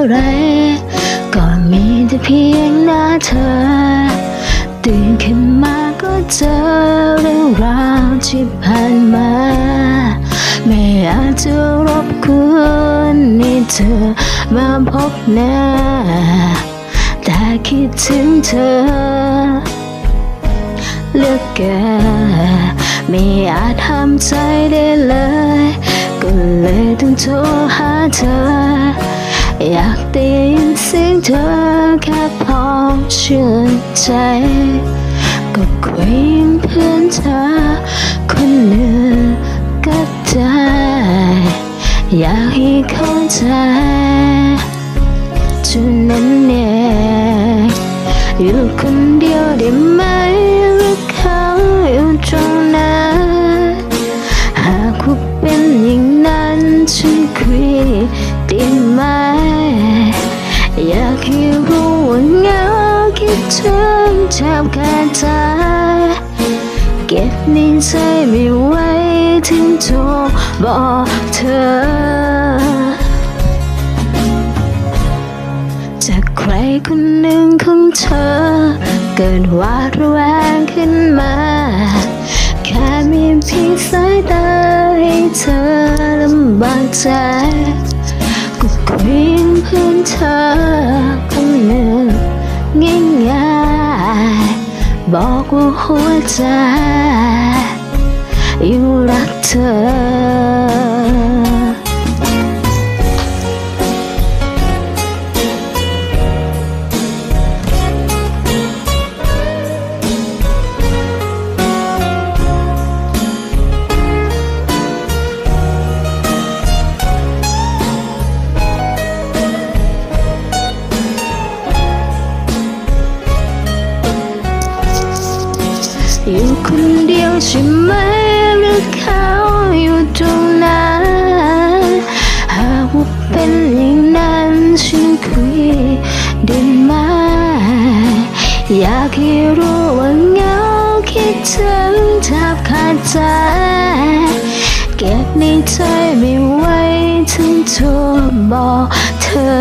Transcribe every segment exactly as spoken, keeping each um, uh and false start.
ไรก็มีแต่เพียงหน้าเธอตื่นขึ้นมาก็เจอเรื่องราวที่ผ่านมาไม่อาจจะรบกวนให้เธอมาพบหน้าแต่คิดถึงเธอเหลือเกินไม่อาจทำใจได้เลยก็เลยต้องโทรหาเธออยากได้ยินเสียงเธอแค่พอชื่นใจก็คุยยังเพื่อนเธอคนหนึ่งก็ได้อยากให้เข้าใจจุดนั้นเนี่ยอยู่คนเดียวได้ไหมหรือเขาอยู่ตรงนั้นหากว่าเป็นอย่างนั้นฉันคุยได้ไหมอยากให้รู้ว่าเหงาคิดถึงแทบขาดใจเก็บในใจไม่ไหวถึงโทรบอกเธอจากใครคนหนึ่งของเธอเกิดหวาดระแวงขึ้นมาแค่มีเพียงสายตาให้เธอลำบากใจก็คุยกับเพื่อนเธอคนหนึ่งง่ายๆบอกว่าหัวใจยังรักเธออยู่คนเดียวใช่ไหมหรือเขาอยู่ตรงนั้นหากว่าเป็นอย่างนั้นฉันคุยได้ไหมอยากให้รู้ว่าเหงาคิดถึงแทบขาดใจเก็บในใจไม่ไหวถึงโทรบอกเธอ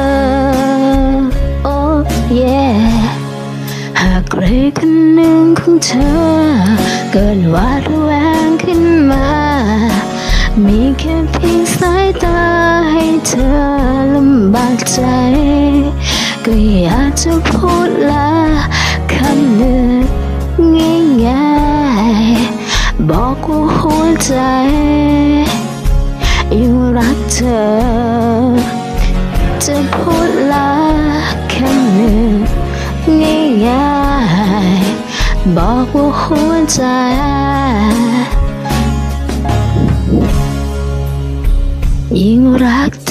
โอ้เย่หากใครคนหนึ่งของเธอเกิดหวาดระแวงขึ้นมามีแค่เพียงสายตาให้เธอลำบากใจก็อยากจะพูดลาคำหนึ่งง่ายๆบอกว่าหัวใจยังรักเธอจะพูดลาคำหนึ่งง่ายๆบอกว่าหัวใจยิ่งรัก